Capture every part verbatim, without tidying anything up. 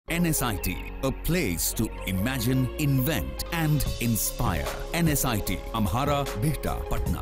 N S I T, a place to imagine, invent and inspire. N S I T, Amhara, Bihta, Patna.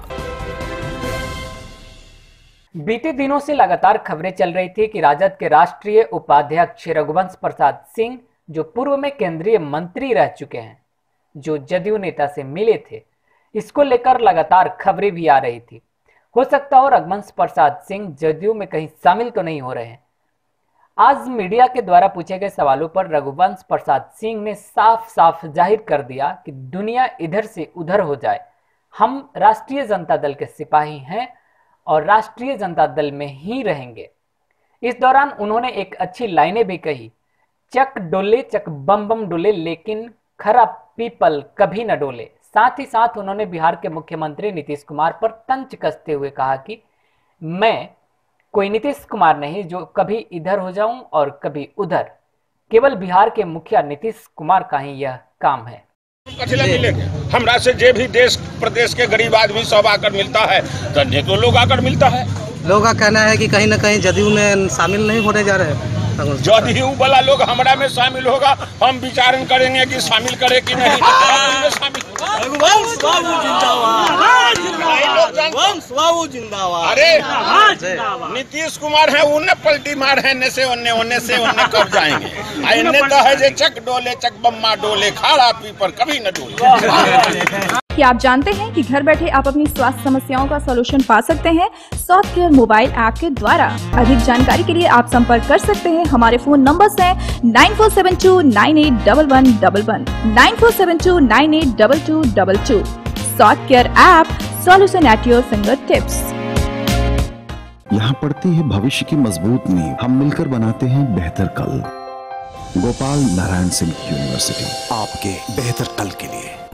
बीते दिनों से लगातार खबरें चल रही थी कि राजद के राष्ट्रीय उपाध्यक्ष रघुवंश प्रसाद सिंह, जो पूर्व में केंद्रीय मंत्री रह चुके हैं, जो जदयू नेता से मिले थे, इसको लेकर लगातार खबरें भी आ रही थी। हो सकता हो रघुवंश प्रसाद सिंह जदयू में कहीं शामिल तो नहीं हो रहे हैं। आज मीडिया के द्वारा पूछे गए सवालों पर रघुवंश प्रसाद सिंह ने साफ साफ जाहिर कर दिया कि दुनिया इधर से उधर हो जाए, हम राष्ट्रीय जनता दल के सिपाही हैं और राष्ट्रीय जनता दल में ही रहेंगे। इस दौरान उन्होंने एक अच्छी लाइनें भी कही, चक डोले चक बम बम डोले लेकिन खरा पीपल कभी न डोले। साथ ही साथ उन्होंने बिहार के मुख्यमंत्री नीतीश कुमार पर तंज कसते हुए कहा कि मैं कोई नीतीश कुमार नहीं जो कभी इधर हो जाऊं और कभी उधर, केवल बिहार के मुखिया नीतीश कुमार का ही यह काम है। हमरा से जे भी देश प्रदेश के गरीब आदमी सब आकर मिलता है, धन्य तो लोग आकर मिलता है। लोगों का कहना है कि कहीं न कहीं जदयू में शामिल नहीं होने जा रहे हैं। जदयू वाला लोग हमरा में शामिल होगा, हम विचारण करेंगे कि शामिल करे कि नहीं। अरे नीतीश कुमार है, उन्हें पलटी मार है, ने से उन्ने उन्ने से उन्ने कब जाएंगे। इन्ने तो है जे चक डोले चक बम्मा डोले, खाड़ा पीपर कभी न डोले। क्या आप जानते हैं कि घर बैठे आप अपनी स्वास्थ्य समस्याओं का सॉल्यूशन पा सकते हैं सॉफ्ट केयर मोबाइल ऐप के द्वारा। अधिक जानकारी के लिए आप संपर्क कर सकते हैं। हमारे फोन नंबर्स हैं nine four seven two nine eight one one one one, nine four seven two nine eight two two two two. Soft care app, solution at your fingertips. यहाँ पड़ती है भविष्य की मजबूत नींव, हम मिलकर बनाते हैं बेहतर कल। गोपाल नारायण सिंह यूनिवर्सिटी, आपके बेहतर कल के लिए।